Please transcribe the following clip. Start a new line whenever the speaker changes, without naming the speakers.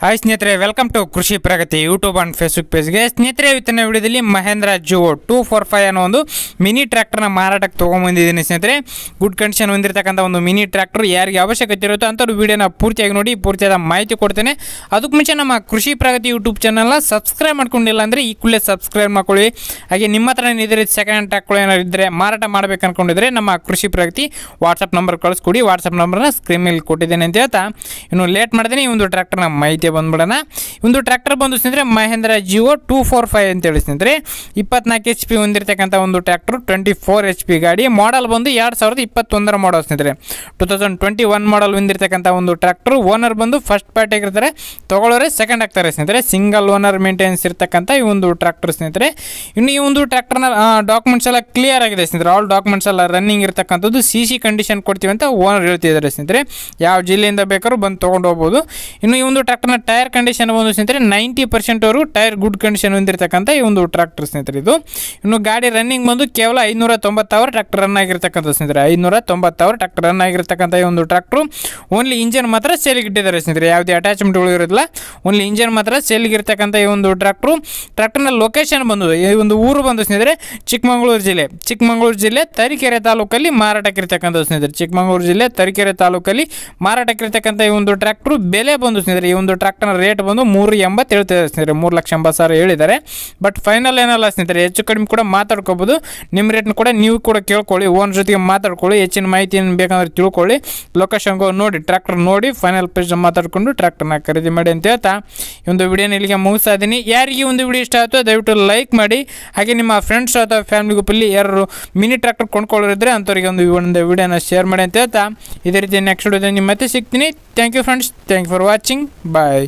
Hi ಸ್ನೇಹಿತರೆ, welcome to Krishi Pragati YouTube and Facebook ಪೇಜ್ಗೆ. ಸ್ನೇಹಿತರೆ, ಇವತ್ತಿನ ವಿಡಿಯೋದಲ್ಲಿ ಮಹೇಂದ್ರ ಜಿಯೋ 245 ಅನ್ನೋ ಒಂದು ಮಿನಿ ಟ್ರ್ಯಾಕ್ಟರ್ನ ಮಾರಾಟಕ್ಕೆ ತೊಗೊಂಬಂದಿದ್ದೀನಿ. ಸ್ನೇಹಿತರೆ, ಗುಡ್ ಕಂಡೀಷನ್ ಹೊಂದಿರತಕ್ಕಂಥ ಒಂದು ಮಿನಿ ಟ್ರ್ಯಾಕ್ಟರ್ ಯಾರಿಗೆ ಅವಶ್ಯಕತೆ ಇರುತ್ತೋ ಅಂಥವ್ರು ವಿಡಿಯೋನ ಪೂರ್ತಿಯಾಗಿ ನೋಡಿ, ಪೂರ್ತಿಯಾದ ಮಾಹಿತಿ ಕೊಡ್ತೇನೆ. ಅದಕ್ಕೆ ಮುಂಚೆ ನಮ್ಮ ಕೃಷಿ ಪ್ರಗತಿ ಯೂಟ್ಯೂಬ್ ಚಾನಲ್ನ ಸಬ್ಸ್ಕ್ರೈಬ್ ಮಾಡ್ಕೊಂಡಿಲ್ಲ ಅಂದರೆ ಈ ಕೂಡಲೇ ಸಬ್ಸ್ಕ್ರೈಬ್ ಮಾಡ್ಕೊಳ್ಳಿ. ಹಾಗೆ ನಿಮ್ಮ ಹತ್ರ ಇದ್ರೆ ಸೆಕೆಂಡ್ ಹ್ಯಾಂಡ್ ಟ್ರ್ಯಾಕ್ಟರ್ ಏನಾದ್ರು ಇದ್ದರೆ ಮಾರಾಟ ಮಾಡಬೇಕು ಅನ್ಕೊಂಡಿದ್ರೆ ನಮ್ಮ ಕೃಷಿ ಪ್ರಗತಿ ವಾಟ್ಸಪ್ ನಂಬರ್ ಕಳಿಸ್ಕೊಡಿ. ವಾಟ್ಸಪ್ ನಂಬರ್ನ ಸ್ಕ್ರೀನ್ ಮೇಲೆ ಕೊಟ್ಟಿದ್ದೇನೆ ಅಂತ ಹೇಳ್ತಾ ಇನ್ನು ಲೇಟ್ ಮಾಡ್ತೀನಿ. ಈ ಒಂದು ಟ್ರ್ಯಾಕ್ಟರ್ನ ಮಾಹಿತಿ ಬಂದ್ಬಿಡೋಣ. ಒಂದು ಟ್ರ್ಯಾಕ್ಟರ್ ಬಂದು ಸ್ನೇಹಿತರೆ ಮಹೇಂದ್ರ ಜಿಯೋ 245 ಅಂತೇಳಿ ಸ್ನೇಹಿತರೆ 24 HP ಹೊಂದಿರತಕ್ಕಂಥ ಒಂದು ಟ್ರ್ಯಾಕ್ಟರ್, 24 HP ಗಾಡಿ. ಮಾಡಲ್ ಬಂದು 2021 ಮಾಡಲ್ ಸ್ನೇಹಿತರೆ, 2021 ಮಾಡಲ್ ಹೊಂದಿರತಕ್ಕಂಥ ಒಂದು ಟ್ರ್ಯಾಕ್ಟರ್. ಓನರ್ ಬಂದು ಫಸ್ಟ್ ಪಾರ್ಟಿ ಆಗಿರ್ತಾರೆ, ತಗೊಳ್ಳೋರೆ ಸೆಕೆಂಡ್ ಆಗ್ತಾರೆ ಸ್ನೇಹಿತರೆ. ಸಿಂಗಲ್ ಓನರ್ ಮೇಂಟೆನೆನ್ಸ್ ಇರ್ತಕ್ಕಂಥ ಈ ಒಂದು ಟ್ರ್ಯಾಕ್ಟರ್ ಸ್ನೇಹಿತರೆ. ಇನ್ನು ಈ ಒಂದು ಟ್ರ್ಯಾಕ್ಟರ್ನ ಡಾಕ್ಯುಮೆಂಟ್ಸ್ ಎಲ್ಲ ಕ್ಲಿಯರ್ ಆಗಿದೆ ಸ್ನೇಹಿತರೆ. ಆಲ್ ಡಾಕ್ಯುಮೆಂಟ್ಸ್ ಎಲ್ಲ ರನ್ನಿಂಗ್ ಇರ್ತಕ್ಕಂಥದ್ದು, CC ಕಂಡೀಷನ್ ಕೊಡ್ತೀವಿ ಅಂತ ಓನರ್ ಹೇಳ್ತಿದ್ದಾರೆ ಸ್ನೇಹಿತರೆ. ಯಾವ ಜಿಲ್ಲೆಯಿಂದ ಬೇಕಾದ್ರೂ ಬಂದು ತೊಗೊಂಡು ಹೋಗ್ಬೋದು. ಇನ್ನು ಈ ಒಂದು ಟ್ರ್ಯಾಕ್ಟರ್ನ ಟೈರ್ ಕಂಡೀಷನ್ ಬಂದು ಸ್ನೇಹಿತರೆ 90% ವರೆಗೂ ಟೈರ್ ಗುಡ್ ಕಂಡೀಷನ್ ಹೊಂದಿರತಕ್ಕಂಥ ಈ ಒಂದು ಟ್ರ್ಯಾಕ್ಟರ್ ಸ್ನೇಹಿತರೆ ಇದು. ಇನ್ನು ಗಾಡಿ ರನ್ನಿಂಗ್ ಬಂದು ಕೇವಲ 590 ಅವರ್ ಟ್ರ್ಯಾಕ್ಟರ್ ರನ್ ಆಗಿರ್ತಕ್ಕಂಥ ಸ್ನೇಹಿತರೆ. 590 ಅವರ್ ಟ್ರ್ಯಾಕ್ಟರ್ ರನ್ ಆಗಿರ್ತಕ್ಕಂಥ ಈ ಒಂದು ಟ್ರ್ಯಾಕ್ಟರ್. ಓನ್ಲಿ ಇಂಜನ್ ಮಾತ್ರ ಸೇಲಿಗೆ ಇಟ್ಟಿದ್ದಾರೆ ಸ್ನೇಹಿತರೆ, ಯಾವುದೇ ಅಟ್ಯಾಚ್ಮೆಂಟ್ಗಳು ಇರೋದಿಲ್ಲ. ಓನ್ಲಿ ಇಂಜನ್ ಮಾತ್ರ ಸೇಲಿಗೆ ಇರ್ತಕ್ಕಂಥ ಈ ಒಂದು ಟ್ರ್ಯಾಕ್ಟರ್. ಟ್ರ್ಯಾಕ್ಟರ್ನ ಲೊಕೇಶನ್ ಬಂದು ಈ ಒಂದು ಊರು ಬಂದು ಸ್ನೇಹಿತರೆ ಚಿಕ್ಕಮಗಳೂರು ಜಿಲ್ಲೆ ತರೀಕೆರೆ ತಾಲೂಕಲ್ಲಿ ಮಾರಾಟಕ್ಕಿರ್ತಕ್ಕಂಥ ಸ್ನೇಹಿತರೆ. ಚಿಕ್ಕಮಗಳೂರು ಜಿಲ್ಲೆ ತರೀಕೆರೆ ತಾಲೂಕಲ್ಲಿ ಮಾರಾಟಕ್ಕಿರ್ತಕ್ಕಂಥ ಈ ಒಂದು ಟ್ರ್ಯಾಕ್ಟರ್. ಬೆಲೆ ಬಂದು ಸ್ನೇಹಿತರೆ ಈ ಒಂದು ಟ್ರ್ಯಾಕ್ಟರ್ನ ರೇಟ್ ಬಂದು 380 ಹೇಳ್ತಿದ್ದಾರೆ ಸ್ನೇಹಿತರೆ. 3,80,000 ಹೇಳಿದ್ದಾರೆ. ಬಟ್ ಫೈನಲ್ ಏನಲ್ಲ ಸ್ನೇಹಿತರೆ, ಹೆಚ್ಚು ಕಡಿಮೆ ಕೂಡ ಮಾತಾಡ್ಕೋಬೋದು. ನಿಮ್ಮ ರೇಟ್ನ ಕೂಡ ನೀವು ಕೂಡ ಕೇಳ್ಕೊಳ್ಳಿ, ಓನ್ ಜೊತೆಗೆ ಮಾತಾಡ್ಕೊಳ್ಳಿ. ಹೆಚ್ಚಿನ ಮಾಹಿತಿ ಏನು ಬೇಕಂದ್ರೆ ತಿಳ್ಕೊಳ್ಳಿ. ಲೊಕೇಶನ್ಗೆ ನೋಡಿ ಟ್ರ್ಯಾಕ್ಟರ್ ನೋಡಿ ಫೈನಲ್ ಪ್ರೈಸ್ ಮಾತಾಡಿಕೊಂಡು ಟ್ರ್ಯಾಕ್ಟರ್ನ ಖರೀದಿ ಮಾಡಿ ಅಂತ ಹೇಳ್ತಾ ಈ ಒಂದು ವಿಡಿಯೋನ ಇಲ್ಲಿಗೆ ಮುಗಿಸ್ತಾ ಇದ್ದೀನಿ. ಯಾರಿಗೆ ಒಂದು ವಿಡಿಯೋ ಇಷ್ಟ ಆಯಿತು ದಯವಿಟ್ಟು ಲೈಕ್ ಮಾಡಿ. ಹಾಗೆ ನಿಮ್ಮ ಫ್ರೆಂಡ್ಸ್ ಅಥವಾ ಫ್ಯಾಮಿಲಿ ಗ್ರೂಪಲ್ಲಿ ಯಾರು ಮಿನಿ ಟ್ರ್ಯಾಕ್ಟರ್ ಕೊಂಡ್ಕೊಳ್ಳೋರಿದ್ರೆ ಅಂಥವ್ರಿಗೆ ಒಂದು ವಿಡಿಯೋನ ಶೇರ್ ಮಾಡಿ ಅಂತ ಹೇಳ್ತಾ ಇದೇ ರೀತಿ ನೆಕ್ಸ್ಟ್ ವಿಡಿಯೋದಲ್ಲಿ ನಿಮ್ಮ ಮತ್ತೆ ಸಿಗ್ತೀನಿ. Thank you friends, thank you for watching, bye.